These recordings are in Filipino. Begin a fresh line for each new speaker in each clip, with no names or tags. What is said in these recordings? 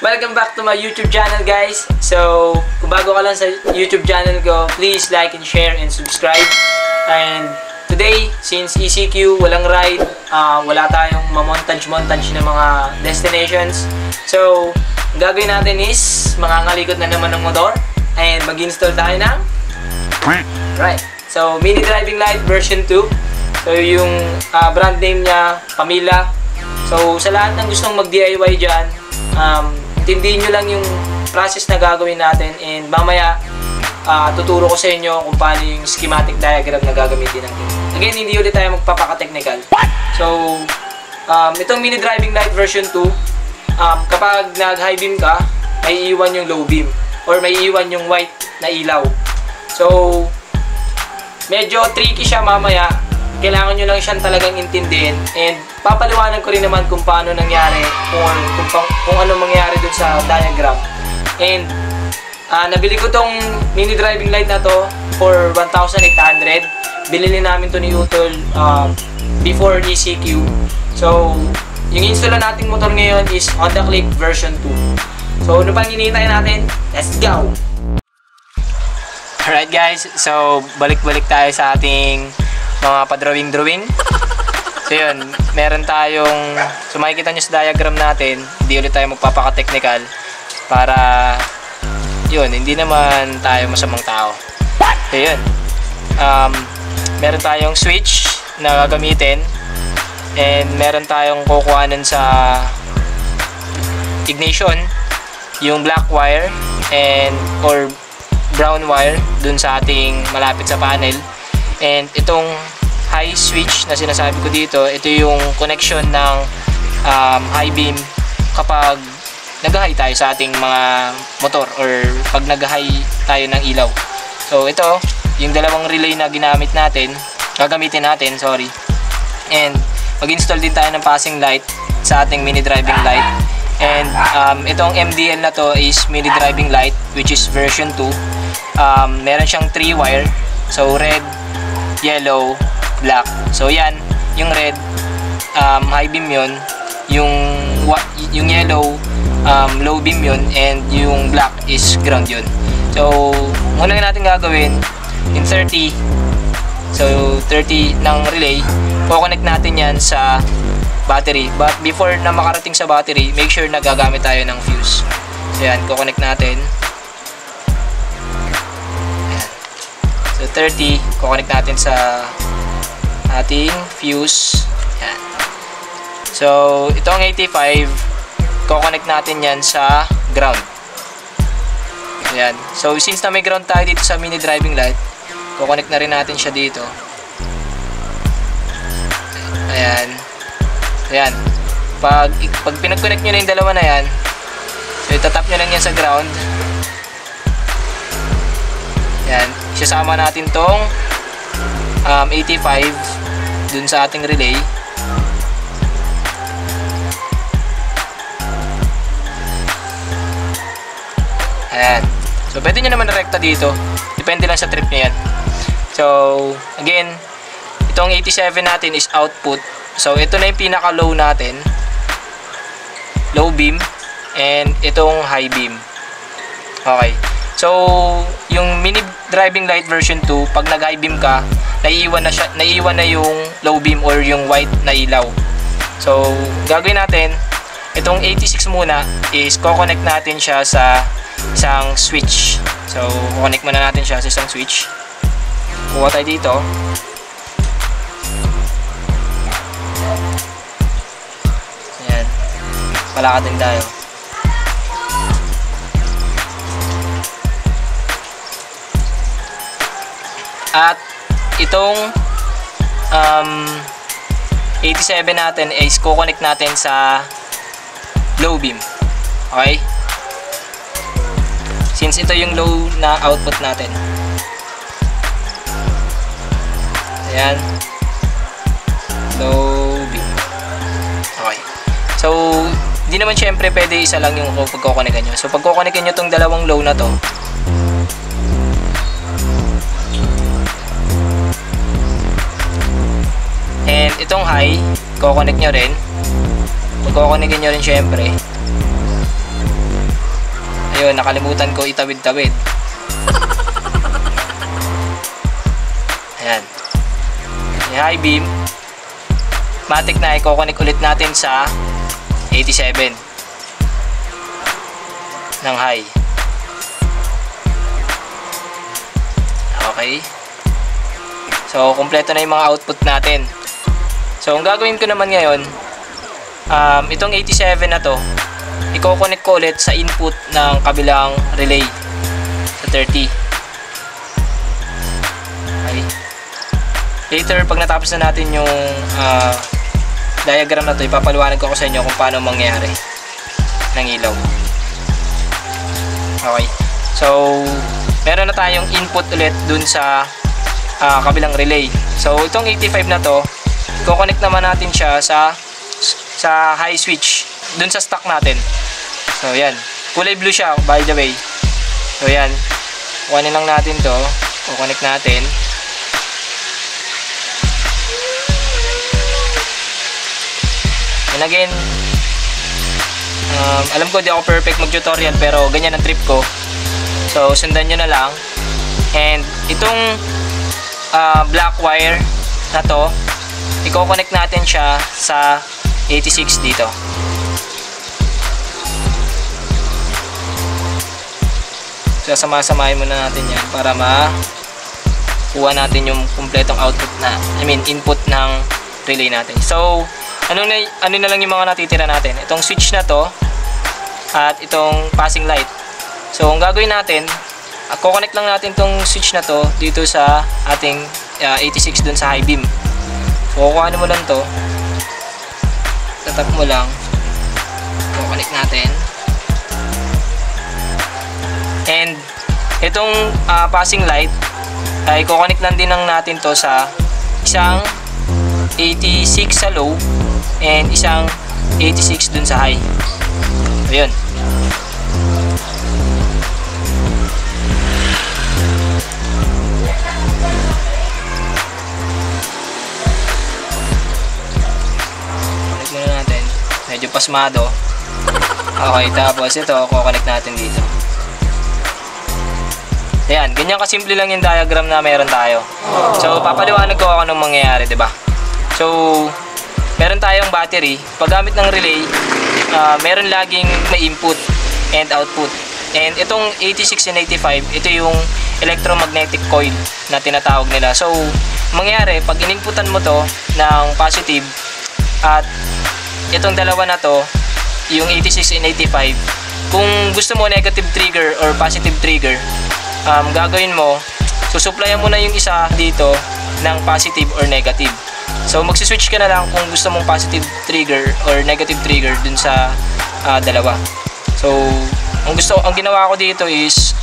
Welcome back to my YouTube channel, guys. So, kung bago ka lang sa YouTube channel ko, please like and share and subscribe. And today, since ECQ, walang ride, wala tayong mamontage ng mga destinations. So, ang gagawin natin is mangangalikot na naman ng motor and mag-install tayo ng right. So, Mini Driving Light version 2. So, yung brand name niya, Pamila. So, sa lahat ng gustong mag-DIY dyan, intindihin nyo lang yung process na gagawin natin, and mamaya tuturo ko sa inyo kung paano yung schematic diagram na gagamitin natin. Again, hindi ulit tayo magpapaka-technical. So, itong Mini Driving Light version 2, kapag nag-high beam ka, may iwan yung low beam or may iwan yung white na ilaw. So, medyo tricky siya mamaya. Kailangan nyo lang siyang talagang intindihin, and papaliwanan ko rin naman kung paano nangyari kung ano mangyari dun sa diagram. And nabili ko tong Mini Driving Light na to for 1,800. Bilili namin to ni Utol before ECQ. So, yung install nating motor ngayon is Honda Click version 2. So, ano pang hinihintay natin? Let's go! Alright guys, so balik-balik tayo sa ating mga pa-drawing. So yun, meron tayong, so makikita nyo sa diagram natin, hindi ulit tayo magpapaka-technical para yun, hindi naman tayo masamang tao. So yun, meron tayong switch na gagamitin, and meron tayong kukuhanan sa ignition, yung black wire or brown wire dun sa ating malapit sa panel. And itong high switch na sinasabi ko dito, ito yung connection ng high beam kapag nag-high tayo sa ating mga motor or pag nag-high tayo ng ilaw. So ito, yung dalawang relay na gagamitin natin, sorry. And mag-install din tayo ng passing light sa ating Mini Driving Light. And itong MDL na to is Mini Driving Light, which is version 2. Meron siyang 3 wire. So red, yellow, black. So yan, yung red, high beam yun, yung yellow, low beam yun, and yung black is ground yun. So muna natin gagawin, in 30, so 30 ng relay, kukonect natin yan sa battery. But before na makarating sa battery, make sure na gagamit tayo ng fuse. So yan, kukonect natin. So 30, kukonect natin sa ating fuse. Yan. So itong 85, kukonect natin yan sa ground. Yan. So since na may ground tayo dito sa Mini Driving Light, kukonect na rin natin siya dito. Ayan. Ayan. Pag pinag-connect nyo na yung dalawa na yan, so itatap nyo lang yan sa ground. Yan. Isasama natin tong 85 dun sa ating relay. Ayan. So pwede nyo naman rekta dito, depende lang sa trip nyo yan. So again, itong 87 natin is output. So ito na yung pinaka low natin, low beam, and itong high beam. Okay. So, yung Mini Driving Light version 2, pag nag-high beam ka, naiiwan na yung low beam or yung white na ilaw. So, gagawin natin, itong 86 muna is ko-connect natin siya sa isang switch. So, connect muna natin siya sa isang switch. Kuha tayo dito. Ayan. Palakad din tayo. At itong 87 natin is kukonect natin sa low beam. Okay? Since ito yung low na output natin. Ayan. Low beam. Okay. So, hindi naman syempre pwede isa lang yung pagkukonekan nyo. So, pagkukonekan nyo itong dalawang low na to, and itong high, kukonect nyo rin. Pag kukonectin nyo rin syempre, Ayun, nakalimutan ko itawid-tawid. Ayan. Yung high beam, matik na i-connect ulit natin sa 87 ng high. Okay. So, kumpleto na yung mga output natin. So, ang gagawin ko naman ngayon, itong 87 na to, i-connect ko ulit sa input ng kabilang relay sa 30. Okay. Later, pag natapos na natin yung diagram na to, ipapaliwanag ko sa inyo kung paano mangyayari ng ilaw. Okay. So, meron na tayong input ulit dun sa kabilang relay. So, itong 85 na to, i-connect naman natin siya sa high switch dun sa stock natin. So, yan. Kulay blue siya, by the way. So, yan. Kuhanin lang natin to. I-connect natin. And again, alam ko di ako perfect mag-tutorial, pero ganyan ang trip ko. So, sundan nyo na lang. And itong black wire na to, i-connect natin siya sa 86 dito. So, sasama-samahin muna natin yan para makuha natin yung kumpletong output na, input ng relay natin. So, ano na lang yung mga natitira natin? Itong switch na to at itong passing light. So, ang gagawin natin, connect lang natin itong switch na to dito sa ating 86 dun sa high beam. So, kukuhanin mo lang to, tatap mo lang, connect natin. And itong passing light ay i-connect lang din natin to sa isang 86 sa low and isang 86 dun sa high. Ayun. Connect muna natin. Medyo pasmado. Okay, tapos ito, connect natin dito. Ayan, ganyan kasimple lang yung diagram na meron tayo. So, papaliwanag ko ako anong mangyayari, diba? So, meron tayong battery. Paggamit ng relay, meron laging may input and output. And itong 86 and 85, ito yung electromagnetic coil na tinatawag nila. So, mangyayari, pag ininputan mo to ng positive at itong dalawa na to, yung 86 and 85, kung gusto mo negative trigger or positive trigger, gagawin mo, susuplayan mo na yung isa dito ng positive or negative. So, magsiswitch ka na lang kung gusto mong positive trigger or negative trigger dun sa dalawa. So, ang ginawa ko dito is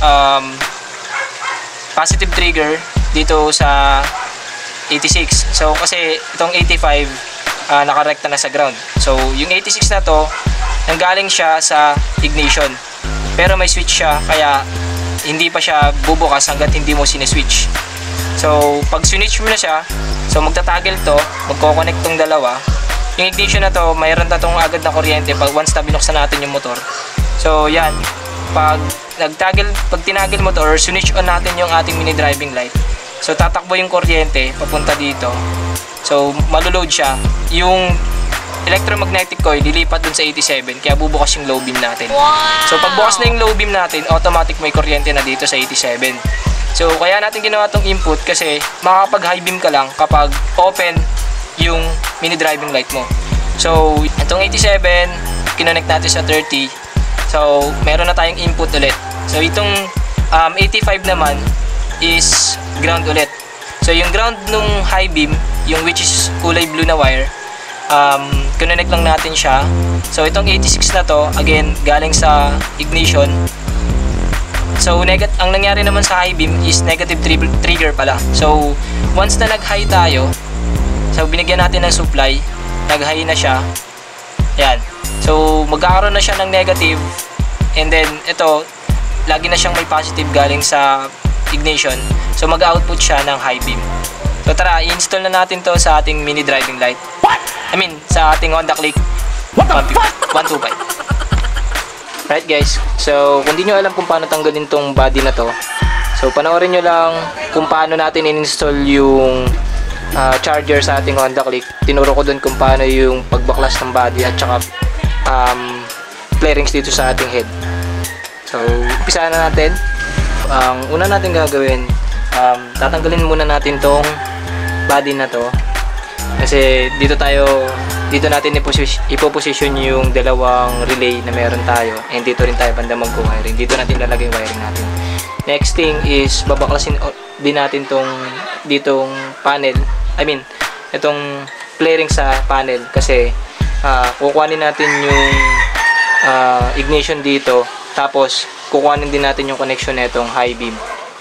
positive trigger dito sa 86. So, kasi itong 85 nakarekta na sa ground. So, yung 86 na to, nanggaling siya sa ignition. Pero may switch siya, kaya hindi pa siya bubukas hanggat hindi mo sineswitch. So, pag switch mo na siya, so magtatagel to, magkoconnect tong dalawa. Yung ignition na to, mayroon na tong agad na kuryente pag once na binuksan natin yung motor. So, yan. Pag tinagel mo to or switch on natin yung ating mini driving light, so tatakbo yung kuryente papunta dito. So, maloload siya. Yung electromagnetic coil lilipat dun sa 87, kaya bubukas yung low beam natin. So, pag bukas na yung low beam natin, automatic may kuryente na dito sa 87. So, kaya natin ginawa tong input kasi makakapag high beam ka lang kapag open yung mini driving light mo. So, itong 87, kinonect natin sa 30. So, meron na tayong input ulit. So, itong 85 naman is ground ulit. So, yung ground nung high beam, yung which is kulay blue na wire, kinonect lang natin siya. So, itong 86 na to, again, galing sa ignition. So, ang nangyari naman sa high beam is negative trigger pala. So, once na nag-high tayo, so, binigyan natin ng supply, nag-high na siya. Yan. So, magkakaroon na siya ng negative. And then, ito, lagi na siyang may positive galing sa ignition. So, mag-output siya ng high beam. So, tara, i-install na natin to sa ating mini driving light. Sa ating Honda Click 125. Right guys, so kung di nyo alam kung paano tanggalin tong body na to, so panoorin nyo lang kung paano natin in-install yung charger sa ating Honda Click. Tinuro ko dun kung paano yung pagbaklas ng body at saka flarings dito sa ating head. So umpisa na natin. Ang una natin gagawin, tatanggalin muna natin tong body na to kasi dito natin ipoposition yung dalawang relay na meron tayo, and dito rin tayo banda mag-wiring. Dito natin lalagay yung wiring natin. Next thing is babaklasin din natin ditong panel, itong flaring sa panel kasi kukuhanin natin yung ignition dito, tapos kukuhanin din natin yung connection nitong high beam.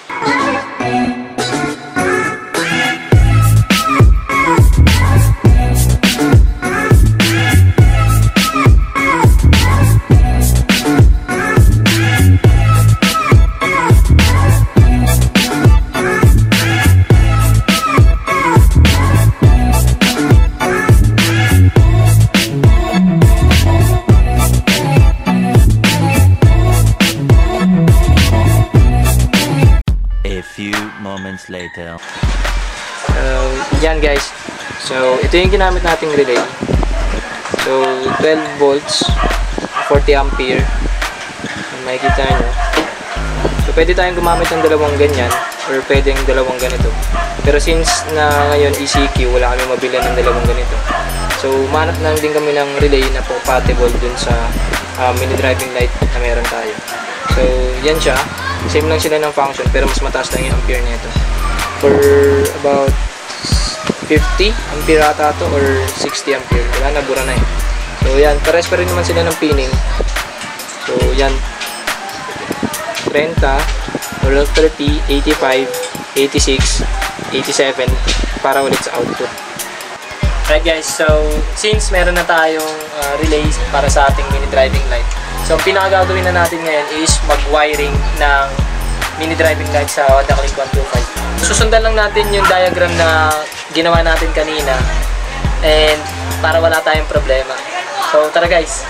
Moments later.
Yan guys. So, ito yung ginamit nating relay. So, 12 volts, 40 ampere. Makikita nyo. So, pwede tayong gumamit ng dalawang ganyan or pwedeng dalawang ganito. Pero since na ngayon ECQ, wala kami mabili ng dalawang ganito. So, manap lang din kami ng relay na compatible dun sa mini driving light na meron tayo. So, yan siya. Same lang sila ng function pero mas mataas lang yung ampere nito. For about 50 ampere ata to or 60 ampere. Wala na, bura na eh. So yan, pares pa rin naman sila ng pinning. So yan, 30 or 30, 85, 86, 87 para ulit sa output. Right guys, so since meron na tayong relays para sa ating mini driving light, so ang pinakagagawin na natin ngayon is mag-wiring ng mini driving light sa Honda Click 125. Susundan lang natin yung diagram na ginawa natin kanina and para wala tayong problema. So tara guys!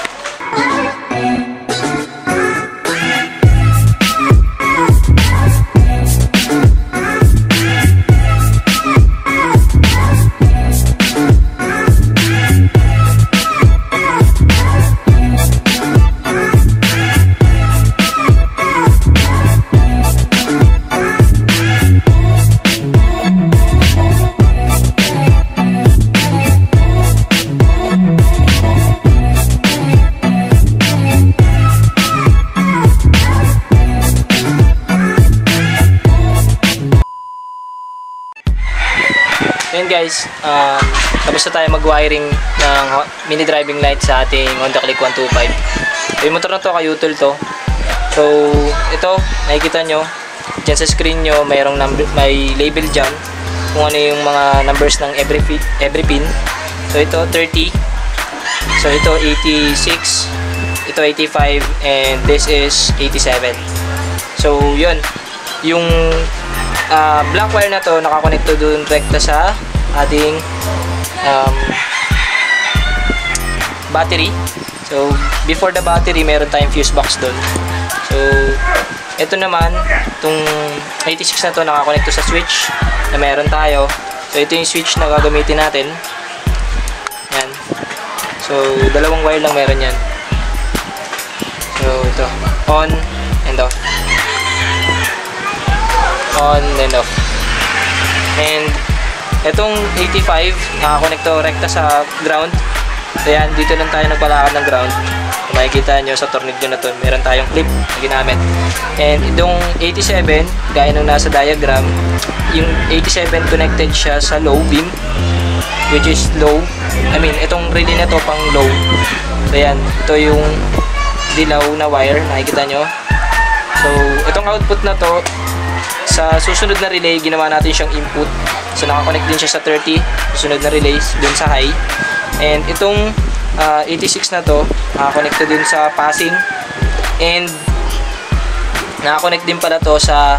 Yan guys, tapos na tayo mag-wiring ng mini driving light sa ating Honda Click 125. So, yung motor na to, kayutol to. So, ito, nakikita nyo, dyan sa screen nyo, may label dyan kung ano yung mga numbers ng every pin. So, ito, 30. So, ito, 86. Ito, 85. And this is 87. So, yun. Yung black wire na to nakakonekto dun rekta sa ating battery. So before the battery meron tayong fuse box dun. So ito naman, itong 86 na to nakakonekto sa switch na meron tayo. So ito yung switch na gagamitin natin. Yan. So dalawang wire lang meron yan. So ito, on and off. On and off. And itong 85 nakakonekto rekta sa ground. So yan, dito lang tayo nagpalakad ng ground. Kung makikita nyo sa tornilyo na to, meron tayong clip na ginamit. And itong 87, gaya nung nasa diagram, yung 87 connected siya sa low beam, which is low. Itong relay na to pang low. So yan, ito yung dilaw na wire, nakikita nyo. So itong output na to, sa susunod na relay, ginawa natin siyang input. So, nakakonect din siya sa 30. Susunod na relays dun sa high. And itong 86 na to, nakakonect din sa passing. And nakakonect din pala to sa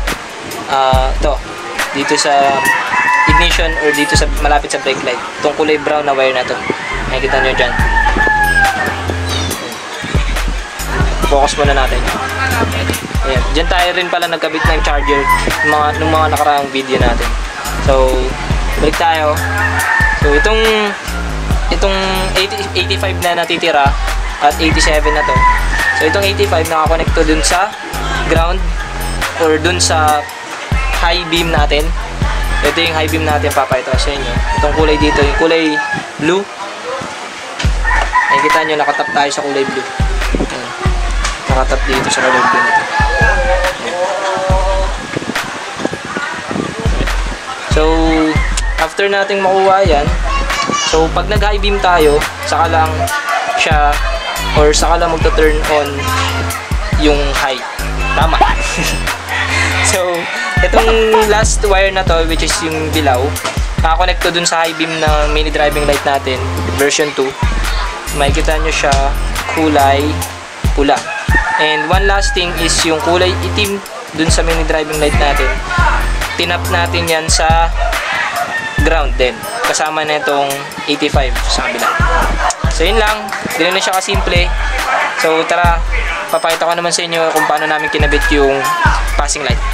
dito sa ignition or dito sa malapit sa brake light. Itong kulay brown na wire na to. Nakikita nyo dyan. focus muna natin. Ayan. Diyan tayo rin pala nagkabit ng charger nung mga nakaraang video natin. So, balik tayo. So, itong 85 na natitira at 87 na to. So, itong 85 nakakonect to dun sa ground or dun sa high beam natin. Ito yung high beam natin, papakita ko sa inyo. Itong kulay dito, yung kulay blue. Nakikita nyo, nakatap tayo sa kulay blue. Ayan. Nakatap dito sa kulay blue nito. So, after nating makuha yan, so pag nag-high beam tayo, saka lang siya, or saka lang magta-turn on yung high. Tama. So, itong last wire na to, which is yung dilaw, nakakonect to dun sa high beam ng mini driving light natin, version 2. Makikita nyo siya, kulay pula. And one last thing is yung kulay itim dun sa mini driving light natin. Tinap natin yan sa ground din. Kasama na itong 85 sa kabila. So yun lang, ganun na siya kasimple. So tara, papakita ko naman sa inyo kung paano namin kinabit yung passing light.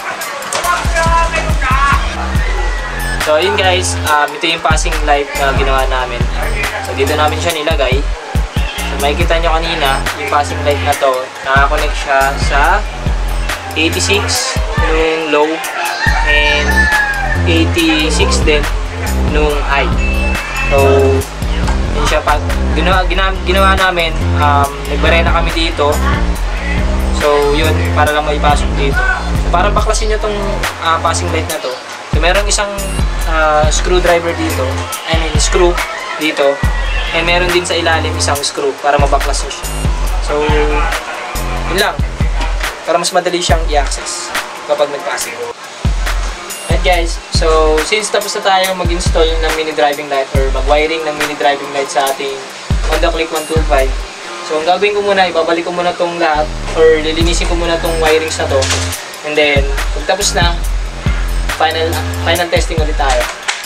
So yun guys, ito yung passing light na ginawa namin. So dito namin siya nilagay. So makikita nyo kanina, yung passing light na to, nakakonect siya sa 86 nung low and 86 din nung high. So yun siya, pag ginawa namin, nagbarena kami dito. So yun, para lang maipasok dito. So, para baklasin nyo tong passing light na to, so merong isang screwdriver dito, I mean screw dito, and meron din sa ilalim isang screw para mabaklas nyo siya. So yun lang, para mas madali siyang i-access kapag nag-passing. Alright guys, so since tapos na tayo mag-install ng mini driving light or mag-wiring ng mini driving light sa ating Honda Click 125, so ang gagawin ko muna, ibabalik ko muna tong lahat or lilinisin ko muna tong wirings na to, and then pag tapos na, final testing ulit tayo.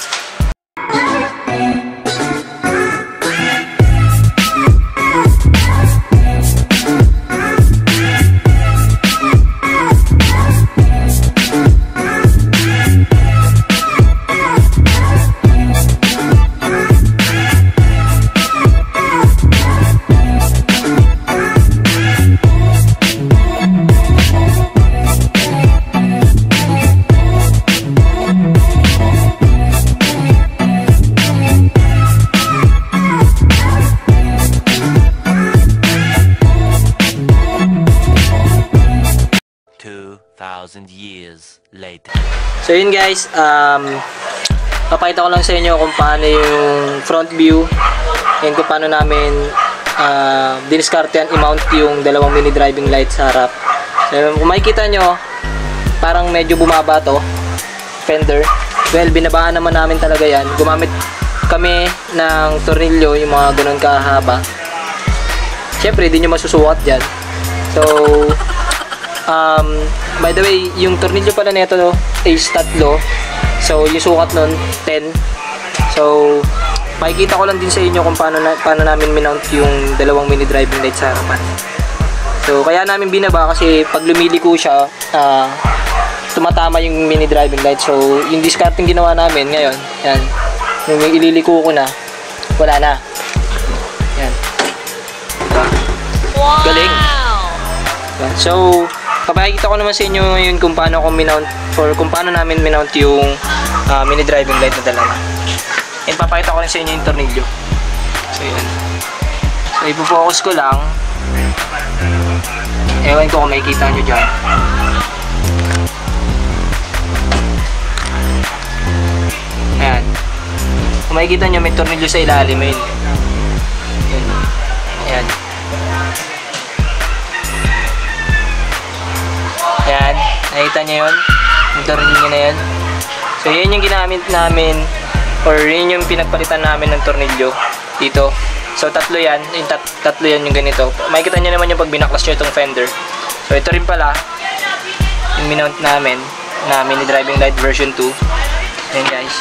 Years later.
So yun guys, papakita ko lang sa inyo kung paano yung front view and kung paano namin diniskartehan i-mount yung dalawang mini driving light sa harap. So, kung makikita nyo, parang medyo bumaba to fender. Well, binabaan naman namin talaga yan. Gumamit kami ng tornilyo, yung mga ganun kahaba. Syempre, di nyo masusukat dyan. So by the way, yung tornilyo pala nito is 3. So yung sukat nun 10. So makikita ko lang din sa inyo kung paano namin minount yung dalawang mini driving light sa harapan. So kaya namin binaba kasi pag lumiliko siya, tumatama yung mini driving light. So yung discarding ginawa namin ngayon, yan, yung ililiko ko na, wala na. Yan. Diba? Wow! Galing. Yan. So papakita ko naman sa inyo ngayon kung paano ko minount or kung paano namin minount yung mini driving light na dalawa. And papakita ko rin sa inyo yung tornilyo. So yan. So ipo-focus ko lang. Ewan ko kung makikita nyo dyan. Ayan. Kung makikita nyo, may tornilyo sa ilalim. Ayan. Ayan. Ayan, nakita nyo yun? Yung tornilyo na yun. So, yun yung ginamit namin or yun yung pinagpalitan namin ng tornilyo dito. So, tatlo yan. Yung tatlo yan yung ganito. Makikita nyo naman yung pag binaklas nyo itong fender. So, ito rin pala yung minount namin na mini driving light version 2. Ayan guys.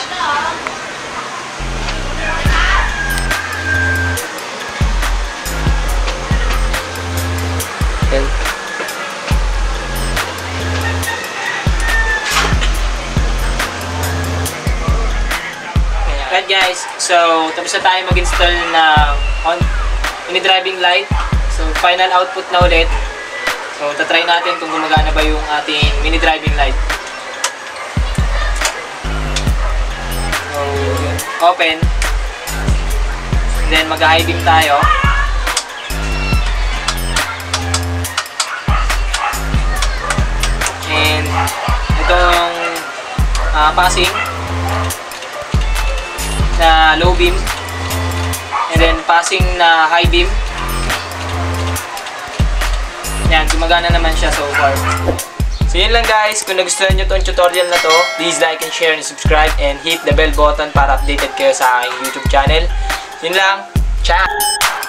guys, so tapos na tayo mag-install ng mini driving light. So final output na ulit. So tatry natin kung gumagana ba yung ating mini driving light. So open. And then mag-high beam tayo. And itong passing na low beam, and then passing na high beam. Yan, gumagana naman siya so far. So yun lang guys, kung nagustuhan nyo tong tutorial na to, please like and share and subscribe and hit the bell button para updated kayo sa aking YouTube channel. Yun lang, ciao!